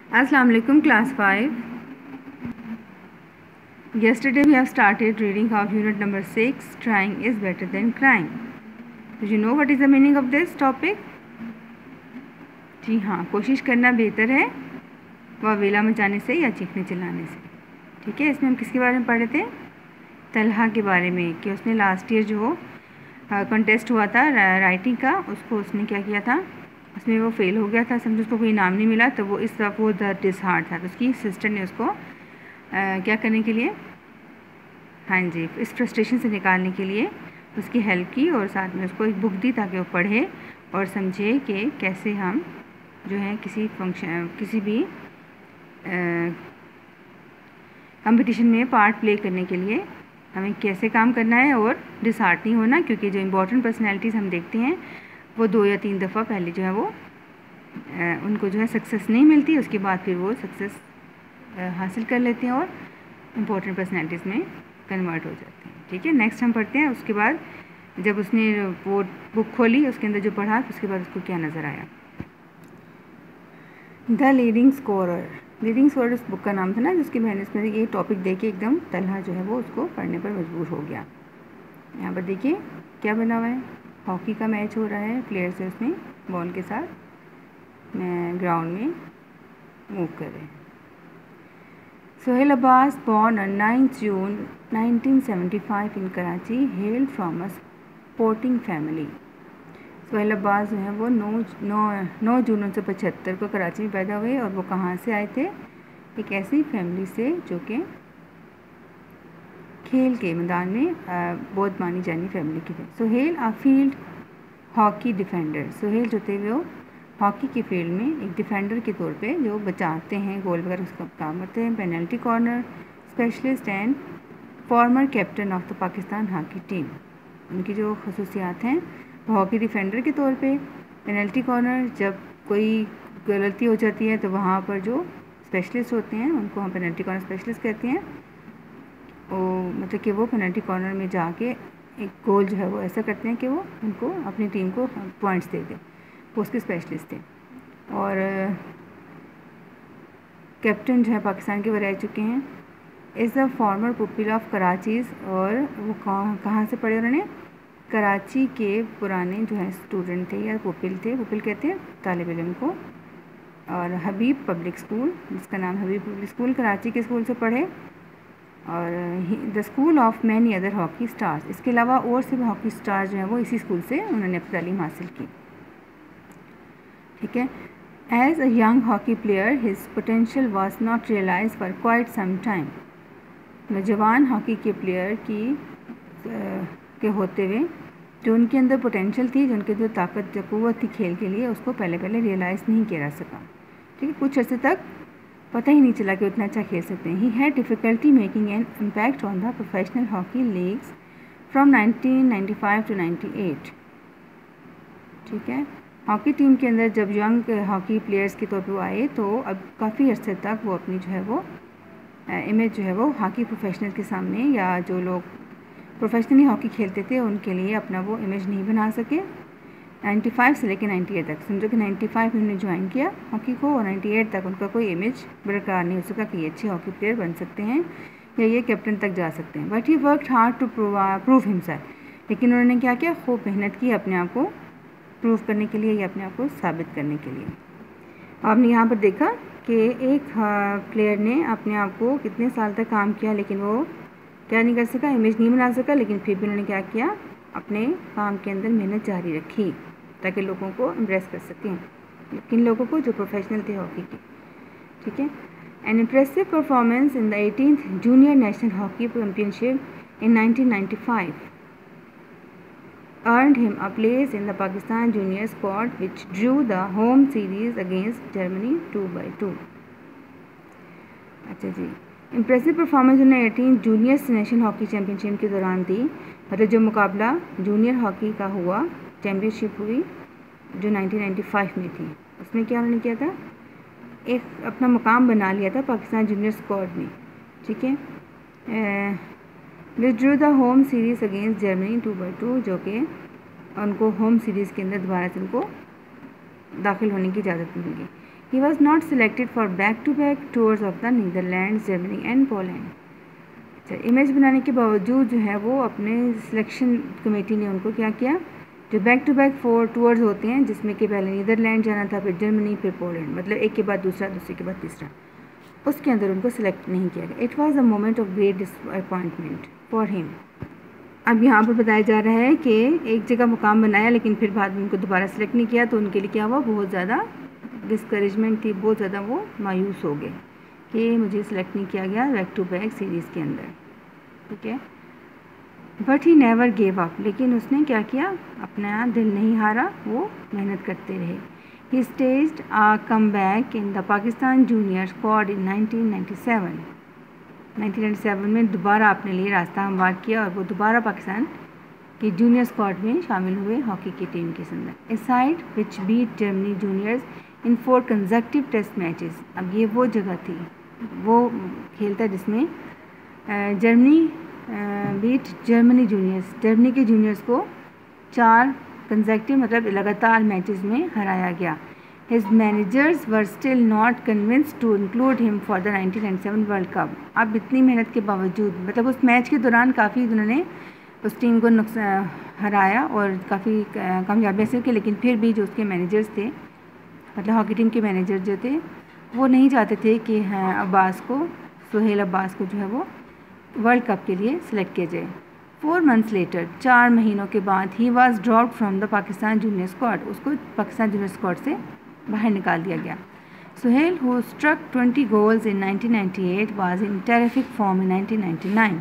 Assalamu alaikum class 5. Yesterday we have started reading of unit number 6, trying is better than crying. Do you know what is the meaning of this topic? जी हाँ, कोशिश करना बेहतर है वावेला मचाने से या चीखने चिल्लाने से। ठीक है, इसमें हम किसके बारे में पढ़ रहे थे? तलहा के बारे में कि उसने लास्ट ईयर जो कंटेस्ट हुआ था राइटिंग का, उसने क्या किया था, उसमें वो फेल हो गया था। समझो उसको कोई इनाम नहीं मिला, तो वो इस तरफ वो डिसहार्ट था। तो उसकी सिस्टर ने उसको क्या करने के लिए, हाँ जी, इस फ्रस्ट्रेशन से निकालने के लिए उसकी हेल्प की और साथ में उसको एक बुक दी ताकि वो पढ़े और समझे कि कैसे हम जो है किसी भी कंपटीशन में पार्ट प्ले करने के लिए हमें कैसे काम करना है और डिसहार्ट नहीं होना, क्योंकि जो इम्पोर्टेंट पर्सनैलिटीज़ हम देखते हैं वो 2 या 3 दफ़ा पहले जो है वो उनको जो है सक्सेस नहीं मिलती, उसके बाद फिर वो सक्सेस हासिल कर लेते हैं और इम्पोर्टेंट पर्सनैलिटीज़ में कन्वर्ट हो जाते हैं। ठीक है, नेक्स्ट हम पढ़ते हैं। उसके बाद जब उसने वो बुक खोली, उसके अंदर जो पढ़ा, उसके बाद उसको क्या नज़र आया? The leading scorer. Leading scorer उस बुक का नाम था ना, जिसकी बहन इसमें ये टॉपिक देख के एकदम तलहा जो है वो उसको पढ़ने पर मजबूर हो गया। यहाँ पर देखिए क्या बना हुआ है, हॉकी का मैच हो रहा है, प्लेयर्स है उसमें बॉल के साथ ग्राउंड में मूव कर रहे हैं। Sohail Abbas, born on 9th June 1975 in Karachi, hailed from a sporting family. Sohail Abbas जो है वो 9 जून 1975 को कराची में पैदा हुए और वो कहाँ से आए थे? एक ऐसी फैमिली से जो कि खेल के मैदान में बहुत मानी जानी फैमिली की थे। Sohail a field hockey defender. Sohail जो थे वो हॉकी के फील्ड में एक डिफेंडर के तौर पे जो बचाते हैं, गोल वगैरह उसका काम करते हैं। Penalty corner specialist and former captain of the Pakistan hockey team. उनकी जो खसूसियात हैं, हॉकी डिफेंडर के तौर पे, पेनल्टी कॉर्नर, जब कोई गलती हो जाती है तो वहाँ पर जो स्पेशलिस्ट होते हैं उनको हम पेनल्टी कॉर्नर स्पेशलिस्ट कहते हैं। मतलब कि वो पेनल्टी कॉर्नर में जाके एक गोल जो है वो ऐसा करते हैं कि वो उनको अपनी टीम को पॉइंट्स दे दें, वो उसके स्पेशलिस्ट थे। और कैप्टन जो है पाकिस्तान के वो रह चुके हैं। Is the former pupil of Karachi's, और वो कहाँ से पढ़े उन्होंने? कराची के पुराने जो है स्टूडेंट थे या पुपिल थे, पुपिल कहते हैं तालिब इल्म को। और हबीब पब्लिक स्कूल, जिसका नाम हबीब पब्लिक स्कूल, कराची के स्कूल से पढ़े। और the school of many other hockey stars, इसके अलावा और से हॉकी स्टार्स जो हैं वो इसी स्कूल से उन्होंने अपनी तालीम हासिल की। ठीक है, as a young hockey player his potential was not realise for quite some time. नौजवान हॉकी के प्लेयर के होते हुए जो उनके अंदर पोटेंशियल थी, जो उनके जो ताकत जो क़ुव्वत थी खेल के लिए, उसको पहले रियलाइज़ नहीं किया जा सका। ठीक है, कुछ अर्से तक पता ही नहीं चला कि उतना अच्छा खेल सकते हैं। He had difficulty making an impact on the professional hockey leagues from 1995 to 98। ठीक है, हॉकी टीम के अंदर जब यंग हॉकी प्लेयर्स के तौर पर वो आए, तो अब काफ़ी अर्से तक वो अपनी जो है वो इमेज जो है वो हॉकी प्रोफेशनल के सामने, या जो लोग प्रोफेशनली हॉकी खेलते थे उनके लिए अपना वो इमेज नहीं बना सके। 95 से लेकर 98 तक, समझो कि 95 में उन्होंने ज्वाइन किया हॉकी को, और 98 तक उनका कोई इमेज बरकरार नहीं हो सका कि ये अच्छे हॉकी प्लेयर बन सकते हैं या ये कैप्टन तक जा सकते हैं। But he worked hard to prove himself. लेकिन उन्होंने क्या किया? खूब मेहनत की अपने आप को प्रूव करने के लिए या अपने आप को साबित करने के लिए। आपने यहाँ पर देखा कि एक प्लेयर ने अपने आप को कितने साल तक काम किया, लेकिन वो क्या नहीं कर सका, इमेज नहीं बना सका। लेकिन फिर भी उन्होंने क्या किया? अपने काम के अंदर मेहनत जारी रखी ताकि लोगों को इम्प्रेस कर सकें, किन लोगों को? जो प्रोफेशनल थे हॉकी के। ठीक है, an impressive performance in the 18th junior national hockey championship in 1995 earned him a place in the Pakistan junior squad, which drew the home series against Germany 2-2। अच्छा जी, इम्प्रेसिव परफॉर्मेंस उन्हें 18 junior national hockey championship के दौरान थी। मतलब जो मुकाबला junior hockey का हुआ, चैम्पियनशिप हुई जो 1995 में थी, उसमें क्या उन्होंने किया था? एक अपना मुकाम बना लिया था पाकिस्तान जूनियर स्क्वाड में। ठीक है, withdrew the home series against Germany 2-2, जो कि उनको होम सीरीज़ के अंदर दोबारा से उनको दाखिल होने की इजाज़त मिलेगी। He was not selected for back to back tours of the Netherlands, Germany and Poland. अच्छा, इमेज बनाने के बावजूद जो है वो अपने सिलेक्शन कमेटी ने उनको क्या किया, जो बैक टू बैक 4 टूर्स होते हैं जिसमें कि पहले नीदरलैंड जाना था, फिर जर्मनी, फिर पोलैंड, मतलब एक के बाद दूसरा, दूसरे के बाद तीसरा, उसके अंदर उनको सिलेक्ट नहीं किया गया। It was a moment of great disappointment for him. अब यहाँ पर बताया जा रहा है कि एक जगह मुकाम बनाया लेकिन फिर बाद में उनको दोबारा सेलेक्ट नहीं किया, तो उनके लिए क्या हुआ, बहुत ज़्यादा डिस्करेजमेंट थी, बहुत ज़्यादा वो मायूस हो गए कि मुझे सेलेक्ट नहीं किया गया बैक टू बैक सीरीज़ के अंदर, ठीक है। But he never gave up, लेकिन उसने क्या किया, अपना दिल नहीं हारा, वो मेहनत करते रहे। He staged a comeback in the Pakistan junior squad in 1997 में दोबारा अपने लिए रास्ता हमवार किया और वो दोबारा पाकिस्तान के जूनियर स्क्वाड में शामिल हुए हॉकी की टीम के अंदर। A side which beat Germany juniors in 4 consecutive test matches. अब ये वो जगह थी, वो खेल था जिसमें जर्मनी बीट जर्मनी जूनियर्स, जर्मनी के जूनियर्स को 4 कंसेक्यूटिव मतलब लगातार मैचेस में हराया गया। His managers were still not convinced to include him for the 1997 world cup. अब इतनी मेहनत के बावजूद, मतलब उस मैच के दौरान काफ़ी उन्होंने उस टीम को हराया और काफ़ी कामयाबी हासिल की, लेकिन फिर भी जो उसके मैनेजर्स थे, मतलब हॉकी टीम के मैनेजर जो थे, वो नहीं चाहते थे कि अब्बास को, सुहेल अब्बास को जो है वो वर्ल्ड कप के लिए सिलेक्ट किया जाए। 4 months later, 4 महीनों के बाद, he was dropped from the Pakistan junior squad, उसको पाकिस्तान जूनियर स्क्वाड से बाहर निकाल दिया गया। Suhail who struck 20 goals in 1998 was in terrific form in 1999।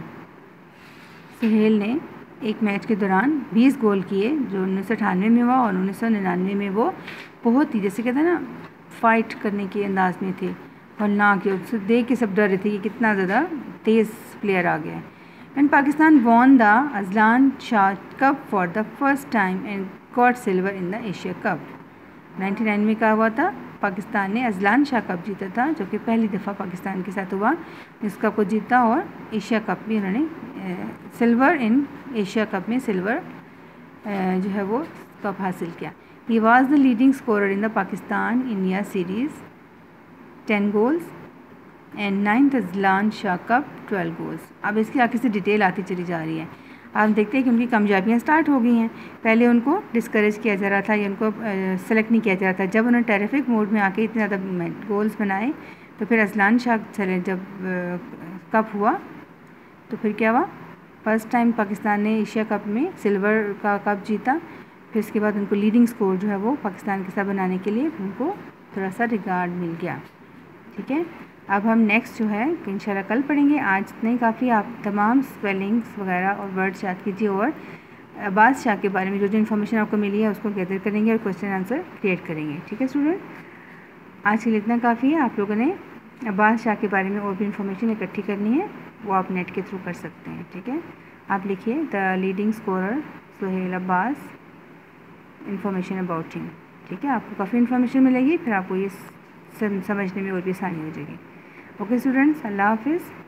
Suhail ने एक मैच के दौरान 20 गोल किए जो 1998 में हुआ, और 1999 में वो बहुत ही, जैसे कहते हैं ना, फाइट करने के अंदाज में थे और ना कि उससे देख के सब डर रहे थे कि कितना ज़्यादा तेज़ प्लेयर आ गया है। When Pakistan won the Azlan Shah Cup for the first time and got silver in the Asia Cup। 99 में क्या हुआ था, पाकिस्तान ने अजलान शाह कप जीता था, जो कि पहली दफ़ा पाकिस्तान के साथ हुआ। इस कप को जीता और एशिया कप भी उन्होंने सिल्वर इन एशिया कप में सिल्वर जो है वो कप हासिल किया। He was the leading scorer in the Pakistan India series 10 goals and 9th Azlan Shah cup 12 goals. अब इसकी आगे से डिटेल आती चली जा रही है। आप देखते हैं कि उनकी कामयाबियाँ स्टार्ट हो गई हैं। पहले उनको डिस्करेज किया जा रहा था या उनको सेलेक्ट नहीं किया जा रहा था। जब उन्होंने टेरिफिक मोड में आके इतने ज़्यादा गोल्स बनाए, तो फिर अजलान शाह जब कप हुआ तो फिर क्या हुआ, फर्स्ट टाइम पाकिस्तान ने एशिया कप में सिल्वर का कप जीता। फिर इसके बाद उनको लीडिंग स्कोर जो है वो पाकिस्तान के साथ बनाने के लिए उनको थोड़ा सा रिगार्ड मिल गया। ठीक है, अब हम नेक्स्ट जो है इंशाल्लाह कल पढ़ेंगे। आज इतना ही काफ़ी। आप तमाम स्पेलिंग्स वगैरह और वर्ड्स याद कीजिए और अब्बास शाह के बारे में जो जो इन्फॉर्मेशन आपको मिली है उसको गैदर करेंगे और क्वेश्चन आंसर क्रिएट करेंगे। ठीक है स्टूडेंट, आज के लिए इतना काफ़ी है। आप लोगों ने अब्बास शाह के बारे में और भी इन्फॉर्मेशन इकट्ठी करनी है, वो आप नेट के थ्रू कर सकते हैं। ठीक है, आप लिखिए the leading scorer Suhail Abbas, information about him. ठीक है, आपको काफ़ी इन्फॉर्मेशन मिलेगी, फिर आपको ये समझने में और भी आसानी हो जाएगी। ओके स्टूडेंट्स, अल्लाह हाफिज़।